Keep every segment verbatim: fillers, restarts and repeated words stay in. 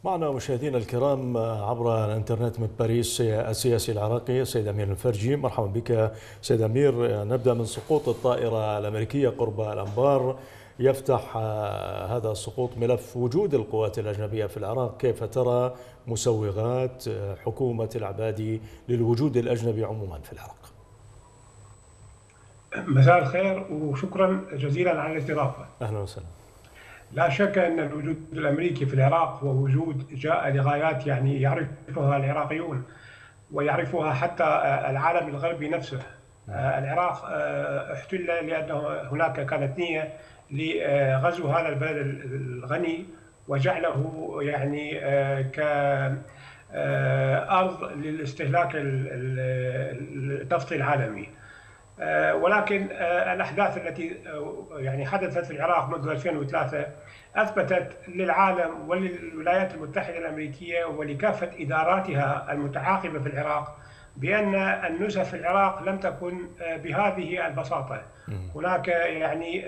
معنا مشاهدينا الكرام عبر الانترنت من باريس السياسي العراقي السيد أمير الفرجي. مرحبا بك سيد أمير. نبدأ من سقوط الطائرة الأمريكية قرب الأنبار. يفتح هذا السقوط ملف وجود القوات الأجنبية في العراق. كيف ترى مسوغات حكومة العبادي للوجود الأجنبي عموما في العراق؟ مساء الخير وشكرا جزيلا على الاستضافة. أهلا وسهلا. لا شك أن الوجود الأمريكي في العراق هو وجود جاء لغايات يعني يعرفها العراقيون ويعرفها حتى العالم الغربي نفسه. العراق احتل لأنه هناك كانت نية لغزو هذا البلد الغني وجعله يعني كأرض للاستهلاك النفطي العالمي. ولكن الأحداث التي يعني حدثت في العراق منذ ألفين وثلاثة أثبتت للعالم وللولايات المتحدة الأمريكية ولكافة إداراتها المتعاقبة في العراق بأن النزهة في العراق لم تكن بهذه البساطة. هناك يعني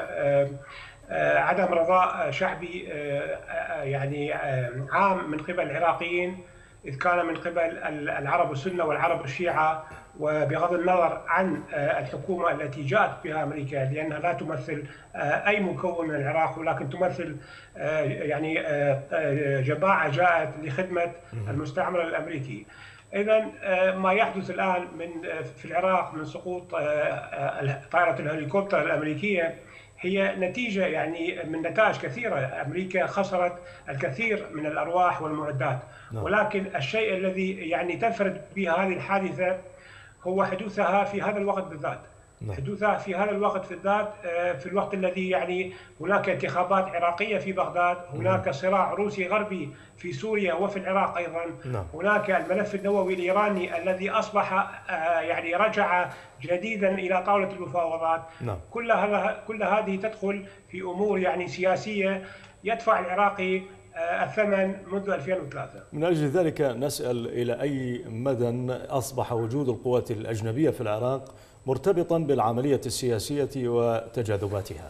عدم رضاء شعبي يعني عام من قبل العراقيين، إذ كان من قبل العرب السنة والعرب الشيعة، وبغض النظر عن الحكومة التي جاءت بها أمريكا، لأنها لا تمثل أي مكون من العراق ولكن تمثل يعني جماعة جاءت لخدمة المستعمر الأمريكي. إذن ما يحدث الآن من في العراق من سقوط طائرة الهليكوبتر الأمريكية هي نتيجة يعني من نتائج كثيرة. أمريكا خسرت الكثير من الأرواح والمعدات، ولكن الشيء الذي يعني تنفرد به هذه الحادثة هو حدوثها في هذا الوقت بالذات. حدوثها في هذا الوقت بالذات في الوقت الذي يعني هناك انتخابات عراقية في بغداد، هناك صراع روسي غربي في سوريا وفي العراق أيضا، هناك الملف النووي الإيراني الذي أصبح يعني رجع جديدا إلى طاولة المفاوضات. كل هذا كل هذه تدخل في أمور يعني سياسية يدفع العراقي الثمن منذ ألفين وثلاثة. من أجل ذلك نسأل إلى أي مدى أصبح وجود القوات الأجنبية في العراق مرتبطا بالعملية السياسية وتجاذباتها؟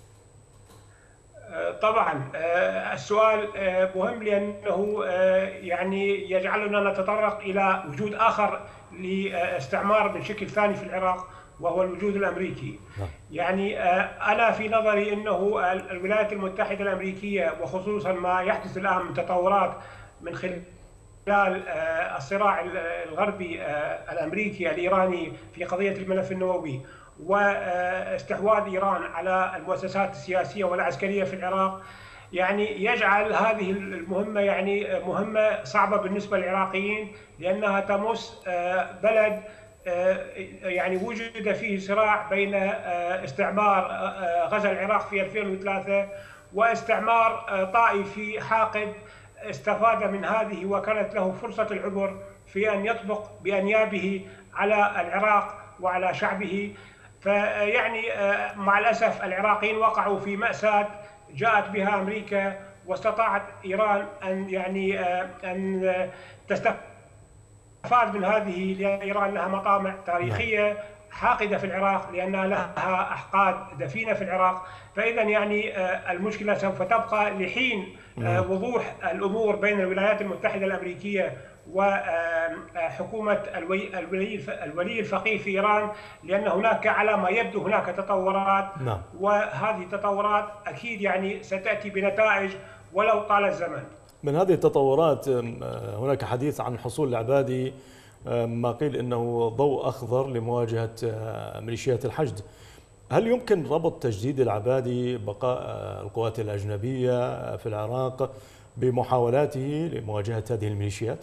طبعا السؤال مهم لأنه يعني يجعلنا نتطرق إلى وجود آخر لاستعمار من شكل ثاني في العراق، وهو الوجود الأمريكي. يعني أنا في نظري أنه الولايات المتحدة الأمريكية وخصوصا ما يحدث الآن من تطورات من خلال الصراع الغربي الأمريكي الإيراني في قضية الملف النووي واستحواذ إيران على المؤسسات السياسية والعسكرية في العراق، يعني يجعل هذه المهمة يعني مهمة صعبة بالنسبة للعراقيين، لأنها تمس بلد يعني وجد فيه صراع بين استعمار غزا العراق في ألفين وثلاثة واستعمار طائفي حاقد استفاد من هذه وكانت له فرصة العبور في أن يطبق بأنيابه على العراق وعلى شعبه. فيعني مع الأسف العراقيين وقعوا في مأساة جاءت بها أمريكا، واستطاعت إيران أن يعني أن تستفاد من هذه، لأن إيران لها مطامع تاريخية حاقدة في العراق، لأنها لها أحقاد دفينة في العراق. فإذا يعني المشكلة سوف تبقى لحين وضوح الأمور بين الولايات المتحدة الأمريكية وحكومة الولي الفقيه في إيران، لأن هناك على ما يبدو هناك تطورات، وهذه التطورات أكيد يعني ستأتي بنتائج ولو طال الزمن. من هذه التطورات هناك حديث عن حصول العبادي ما قيل أنه ضوء أخضر لمواجهة ميليشيات الحشد. هل يمكن ربط تجديد العبادي بقاء القوات الأجنبية في العراق بمحاولاته لمواجهة هذه الميليشيات؟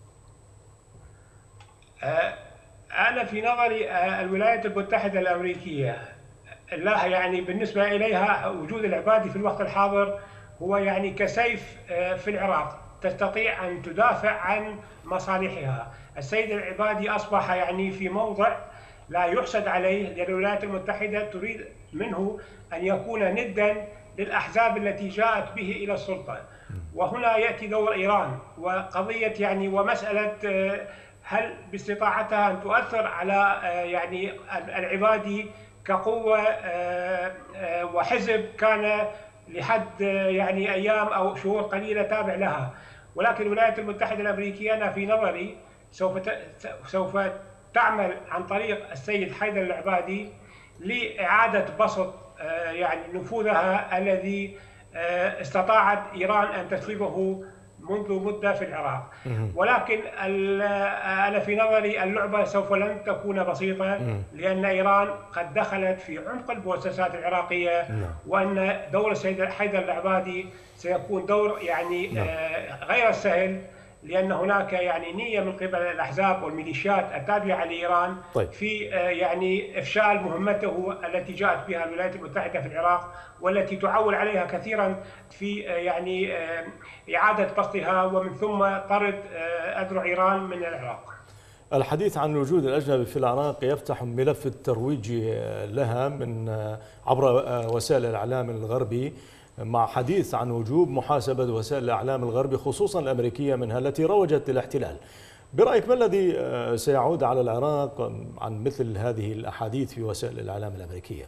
أنا في نظري الولايات المتحدة الأمريكية لها يعني بالنسبة إليها وجود العبادي في الوقت الحاضر هو يعني كسيف في العراق، تستطيع أن تدافع عن مصالحها. السيد العبادي أصبح يعني في موضع لا يحسد عليه، لأن الولايات المتحدة تريد منه أن يكون ندا للأحزاب التي جاءت به إلى السلطة. وهنا يأتي دور إيران وقضية يعني ومسألة هل باستطاعتها أن تؤثر على يعني العبادي كقوة وحزب كان لحد يعني أيام أو شهور قليلة تابع لها. ولكن الولايات المتحدة الأمريكية أنا في نظري سوف سوف تعمل عن طريق السيد حيدر العبادي لإعادة بسط يعني نفوذها الذي استطاعت إيران أن تسلبه منذ مدة في العراق. ولكن أنا في نظري اللعبة سوف لن تكون بسيطة، لأن إيران قد دخلت في عمق المؤسسات العراقية، وأن دور السيد حيدر العبادي سيكون دور يعني غير سهل، لأن هناك يعني نية من قبل الأحزاب والميليشيات التابعة لإيران طيب. في يعني إفشال مهمته التي جاءت بها الولايات المتحدة في العراق، والتي تعول عليها كثيرا في يعني إعادة بسطها ومن ثم طرد أذرع إيران من العراق. الحديث عن الوجود الأجنبي في العراق يفتح ملف الترويج لها من عبر وسائل الإعلام الغربي، مع حديث عن وجوب محاسبة وسائل الإعلام الغربي خصوصا الأمريكية منها التي روجت للاحتلال. برأيك ما الذي سيعود على العراق عن مثل هذه الأحاديث في وسائل الإعلام الأمريكية؟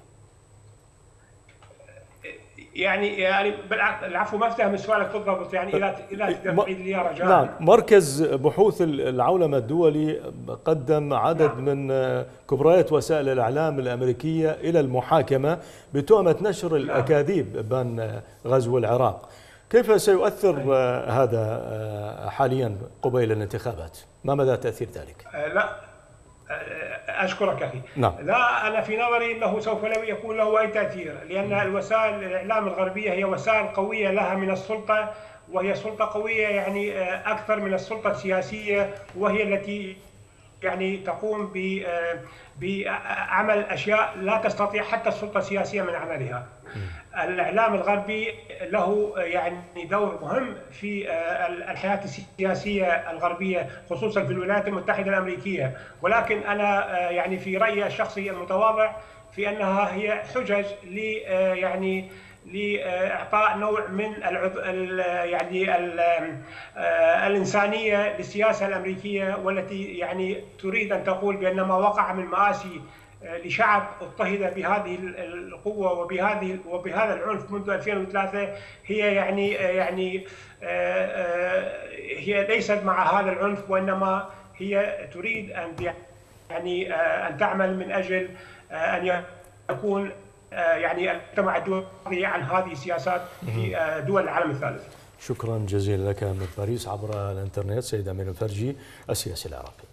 يعني يعني العفو، ما افتهم سؤالك بالضبط، يعني اذا اذا تقدر تعيد لي يا رجاء. نعم، مركز بحوث العولمه الدولي قدم عدد نعم. من كبريات وسائل الاعلام الامريكيه الى المحاكمه بتهمه نشر نعم. الاكاذيب بان غزو العراق. كيف سيؤثر نعم. هذا حاليا قبيل الانتخابات؟ ما مدى تاثير ذلك؟ لا أشكرك أخي. نعم. لا، أنا في نظري أنه سوف لا يكون له أي تأثير، لأن الوسائل الإعلام الغربية هي وسائل قوية لها من السلطة، وهي سلطة قوية يعني أكثر من السلطة السياسية، وهي التي يعني تقوم بعمل أشياء لا تستطيع حتى السلطة السياسية من عملها. الإعلام الغربي له يعني دور مهم في الحياة السياسية الغربية خصوصا في الولايات المتحدة الأمريكية، ولكن أنا يعني في رأيي الشخصي المتواضع في أنها هي حجج ل يعني لإعطاء نوع من ال يعني ال الإنسانية للسياسة الأمريكية، والتي يعني تريد أن تقول بأن ما وقع من مآسي لشعب اضطهد بهذه القوة وبهذه وبهذا العنف منذ ألفين وثلاثة هي يعني يعني هي ليست مع هذا العنف، وإنما هي تريد أن يعني أن تعمل من أجل أن يكون يعني المجتمع الدولي عن هذه السياسات في دول العالم الثالث. شكرا جزيلا لك من باريس عبر الانترنت سيد أمير الفرجي السياسي العراقي.